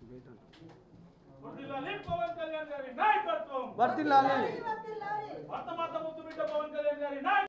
వర్ధిల్లాలి పవన్ కళ్యాణ్ గారి నాయకత్వం, వర్ధిల్లాలి భర్త మాత ముద్దు బిడ్డ పవన్ కళ్యాణ్ గారి నాయకత్వం.